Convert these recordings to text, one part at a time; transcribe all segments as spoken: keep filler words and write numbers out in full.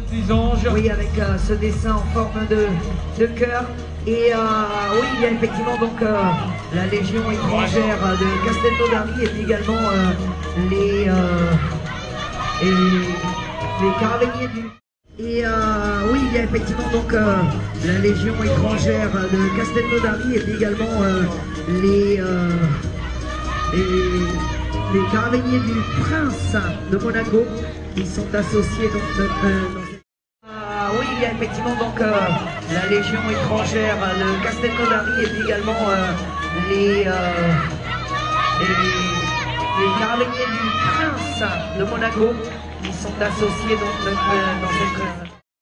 des anges. Oui, avec euh, ce dessin en forme de, de cœur. Et euh, oui, il y a effectivement donc euh, la Légion étrangère de Castelnaudary et également euh, les, euh, et les Caravaniers du... Et euh, oui, il y a effectivement donc euh, la Légion étrangère de Castelnaudary et également euh, les, euh, et les Caravaniers du Prince de Monaco qui sont associés donc euh, dans cette... euh, oui, il y a effectivement donc euh, la Légion étrangère de Castelnaudary et également euh, les, euh, et les Caravaniers du Prince de Monaco qui sont associés donc euh, dans cette... Euh,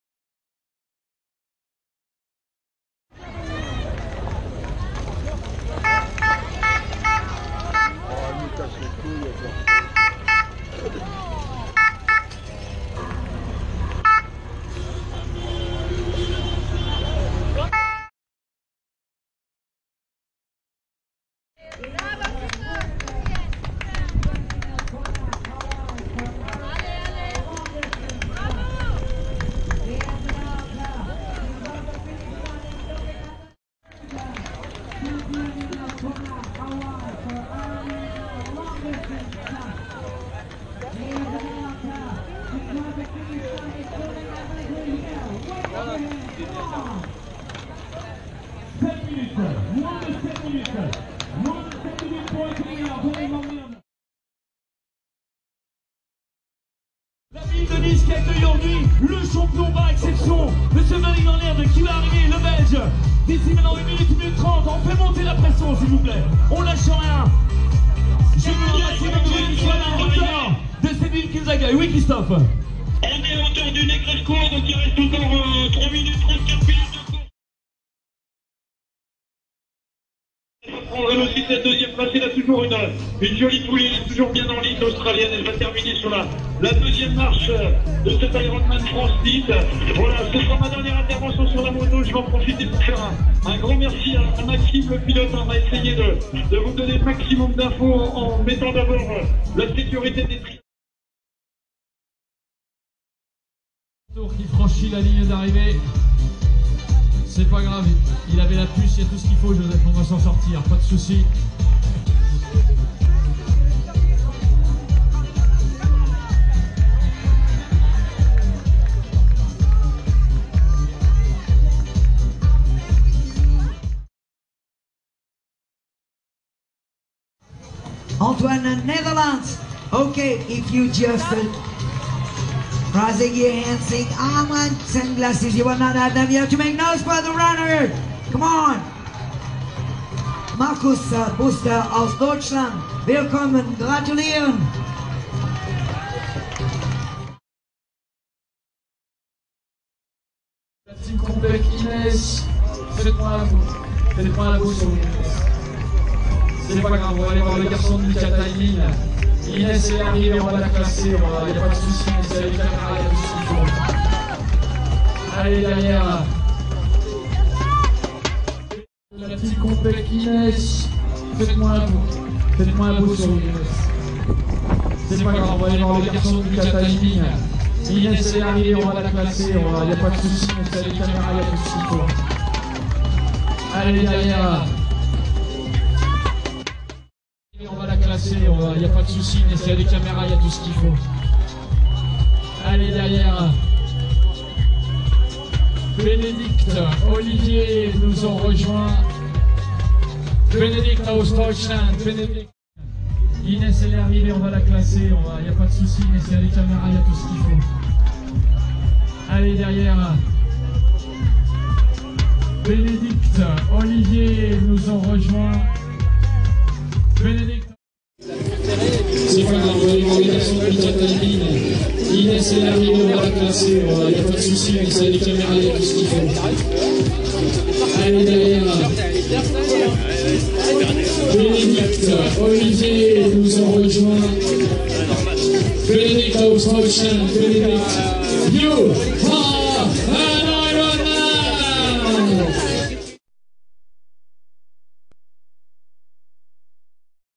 La ville de Nice qui accueille aujourd'hui le champion par exception, Monsieur Marine en l'air de qui va arriver, le Belge. D'ici maintenant une minute, une minute trente, on fait monter la pression s'il vous plaît. On lâche rien. Je veux un maximum de bruit qui soit à la hauteur de cette ville qui nous accueille. Oui Christophe. On est à hauteur du Negresco, donc il reste encore euh, trois minutes trente-quatre minutes de course. On prendrait aussi cette deuxième place, il a toujours une, une jolie poulie, elle est toujours bien en ligne australienne, elle va terminer sur la, la deuxième marche de cet Ironman France-Nice. Voilà, ce sera ma dernière intervention sur la moto, je vais en profiter pour faire un, un grand merci à, à Maxime le pilote, on va essayer de, de vous donner le maximum d'infos en, en mettant d'abord la sécurité des tri. Qui franchit la ligne d'arrivée. C'est pas grave, il avait la puce, il y a tout ce qu'il faut Joseph, on va s'en sortir, pas de soucis. Antoine, Netherlands. Okay, if you just uh, raising your hand, saying, "I want sunglasses," you will not have them. You have to make noise for the runner. Come on. Markus uh, Buster aus Deutschland. Willkommen, gratulieren. La team complète Inès, faites-moi la boue, faites-moi la boue sur Inès. C'est pas grave, on va aller voir le garçon de Mika Timing. Inès est arrivée, on va la classer, il n'y a pas de soucis, c'est avec la caméra, il y a tout ce qu'il faut. Allez derrière. La team complète Inès, faites-moi la boue, faites-moi la boue sur Inès. C'est pas grave, on va aller voir le garçon de Mika Timing. Inès est arrivée, on va la classer, il n'y a pas de soucis, c'est avec la caméra, il y a tout ce qu'il faut. Allez derrière. On va la classer, il n'y a pas de soucis, mais s'il y a des caméras, il y a tout ce qu'il faut. Allez derrière. Bénédicte, Olivier nous ont rejoint. Bénédicte aus Deutschland, Bénédicte. Inès elle est arrivée, on va la classer, il n'y a pas de soucis, mais s'il y a des caméras, il y a tout ce qu'il faut. Allez derrière. Bénédicte, Olivier nous ont rejoint. Bénédicte. C'est pas grave, on va aller voir les garçons de Mika Timing. Inès est arrivée, on va la classer, il n'y a pas de soucis, mais s'il y a des caméras, il y a tout ce qu'il faut. Allez derrière. Bénédicte, Olivier nous ont rejoint. Bénédicte aus Deutschland, Bénédicte. You